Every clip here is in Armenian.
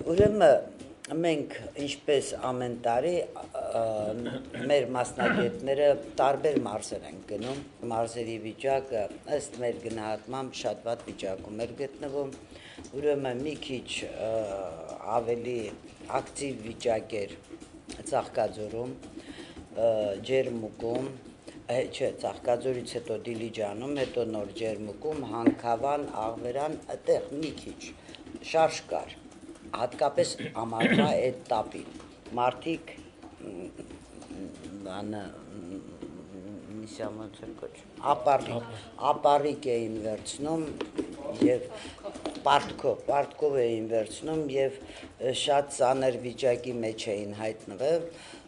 Ուրեմն մենք ինչպես ամեն տարի մեր մասնագետները տարբեր մարզեր են գնում, մարզերի վիճակը ըստ մեր գնահատմամբ շատ վատ վիճակում էր գտնվում, ուրեմն մի քիչ ավելի ակտիվ վիճակ էր Ծաղկաձորում, Ջերմուկում, չէ, Ծաղկաձորից հետո Դիլիջանում, հետո նոր Ջերմուկում, Հանքավան, Աղվերան, այդտեղ մի քիչ շարժ կար, հատկապես ամառվա այդ տապին, մարդիկ ապառիկ էին վերցնում և պարտքով էին վերցնում և շատ ծանր վիճակի մեջ էին հայտնվել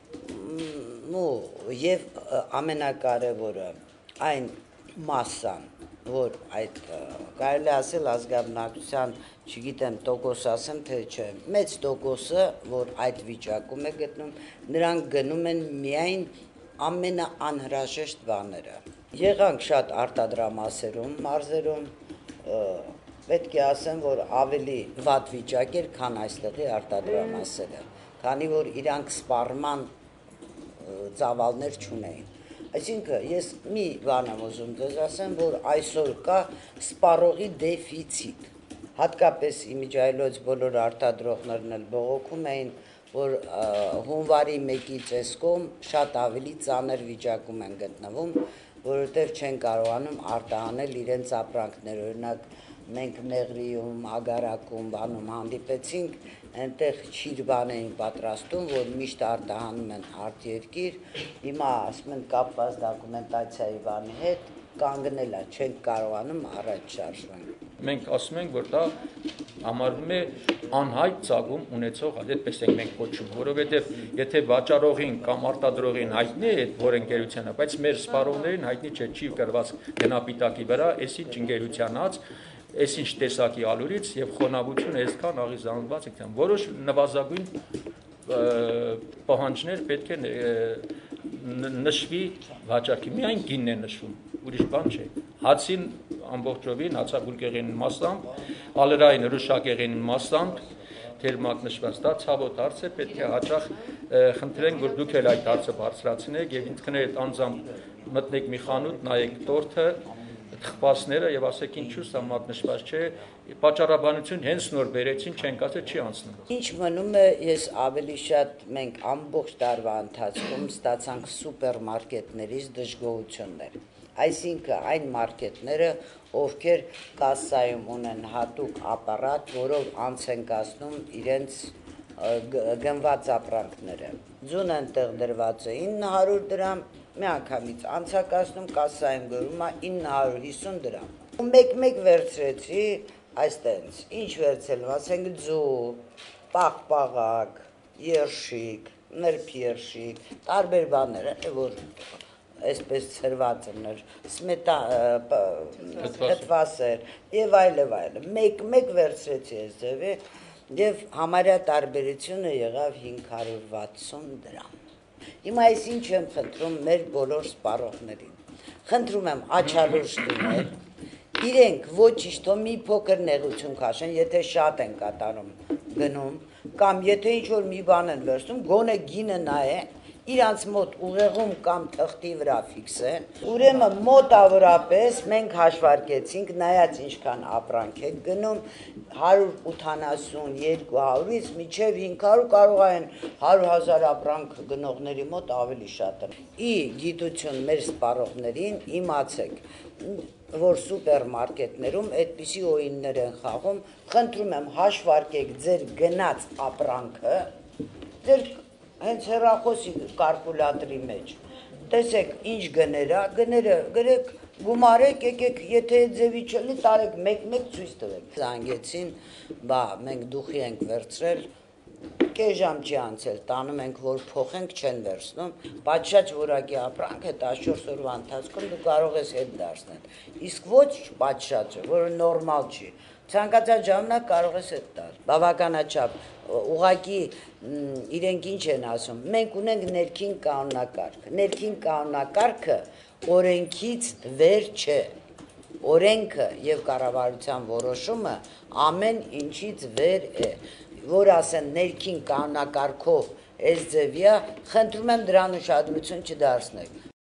և ամենակարևորը այն մասսան, որ այդ կարելի ասել ազգաբնակության, չգիտեմ տոկոս ասեմ թե չէ, մեծ տոկոսը, որ այդ վիճակում է գտնում, նրանք գնում են միայն ամենաանհրաժեշտ բաները։ Եղանք շատ արտադրամասերում, մարզերում, պետք է ասեմ, որ ավելի վատ վիճակ էր, քան այստեղի արտադրամասերը, քանի որ իրանք սպառման ծավալներ չունեին։ Այսինքն, ես մի բան եմ ուզում ձեզ ասեմ, որ այսօր կա սպառողի դեֆիցիտ, հատկապես իմիջիայլոց բոլոր արտադրողներն էլ բողոքում էին, որ հունվարի 1-ի ծեսկում շատ ավելի ծանր վիճակում են գտնվում, որովհետև չեն կարողանում արտահանել իրենց ապրանքները, օրինակ մենք Մեղրիում, Ագարակում, բանում հանդիպեցինք, այնտեղ չիրբան էին պատրաստում, որ միշտ արտահանում են արտերկիր, հիմա ասում են կապված դոկումենտացիայի բանի հետ, կանգնել է, չենք կարողանում առաջ շարժվել։ Մենք ասում ենք, որ դա համարվում է անհայտ ծագում ունեցող, այդպես ենք մենք կոչում, որովհետև եթե վաճառողին կամ արտադրողին հայտնի է այդ որ ընկերությանը, բայց մեր սպառողներին հայտնի չէ, չի գրված գնապիտակի վրա, այսինչ ընկերությանած, այսինչ տեսակի ալուրից եւ խոնավությունը այսքան աղիզանված է, որոշ նվազագույն պահանջներ պետք է նշվի վաճառքի, միայն գինն է նշվում, ուրիշ բան չէ։ Հացին ամբողջովին հացաբուլկեղենի մասամբ, ալերային հրուշակեղենի մասամբ թերմակ նշված, դա ցավոտ հարց է, պետք է հաճախ խնդրենք, որ դուք էլ այդ հարցը բարձրացնեք եւ ինքներդ անձամբ մտնեք մի խանութ, նայեք տորթը, թխվածները եւ ասեք ինչու սա մատնշված չէ, պատճառաբանություն հենց նոր բերեցին, չենք ասել չի անցնում։ Ինչ մնում է, ես ավելի շատ մենք ամբողջ տարվա ընթացքում ստացանք սուպերմարկետներից դժգոհություններ։ Այսինքն այն մարքետները, ովքեր կասսայում ունեն հատուկ ապարատ, որով անց են կացնում իրենց գնված ապրանքները։ Ձուն այնտեղ դրված է 900 դրամ, մի անգամից անցակացնում կասսայում գրում է 950 դրամ։ Ու մեկ վերցրեցի այստենց, ինչ վերցել, ասենք ձու, պաղպաղակ, երշիկ, նրբերշիկ, տարբեր բաներ, որ այսպես ծրված էր, հտվասեր և այլ, մեկ վերցրեցի այս ձևի և համարյա տարբերությունը եղավ 560 դրամ։ Հիմա այս ինչ եմ խնդրում մեր բոլոր սպառողներին, խնդրում եմ աչալուրջ տունել, իրենք ոչինչ թող մի փոքր նեղություն քաշեն, եթե շատ են կատարում գնում, կամ եթե ինչ-որ մի բան են վերցնում, գոնե գինը նայեն, իրանց մոտ ուղեղում կամ թղթի վրա ֆիքսեն, ուրեմն մոտավորապես մենք հաշվարկեցինք, նայած ինչքան ապրանք է գնում, 180-200-ից մինչև 500 կարող են 100,000 ապրանք գնողների մոտ ավելի շատ են։ Ի գիտություն մեր սպառողներին իմացեք, որ սուպերմարկետներում այդպիսի օիններ են խաղում, խնդրում եմ հաշվարկեք ձեր գնած ապրանքը, ձեր հենց հեռախոսի կալկուլյատորի մեջ, տեսեք ինչ գներա, գները գրեք, գումարեք, եկեք, եթե ձևի չլի, տարեք մեկ ցույց տվեք։ Զանգեցին, բա մենք դուխի ենք վերցրել, կես ժամ չի անցել, տանում ենք, որ փոխենք, չեն վերցնում, պատշաճ որակի ապրանք է 14 օրվա ընթացքում դու կարող ես հետ դարձնել, իսկ ոչ պատշաճը, որը նորմալ չի, ցանկացած ժամանակ կարող ես հետ տալ, բավականաչափ, ուղղակի իրենք ինչ են ասում, մենք ունենք ներքին կանոնակարգը օրենքից վեր չէ, օրենքը և կառավարության որոշումը ամեն ինչից վեր է, որ ասեն ներքին կանոնակարգով այս ձևիա, խնդրում եմ դրան ուշադրություն չդարձնել։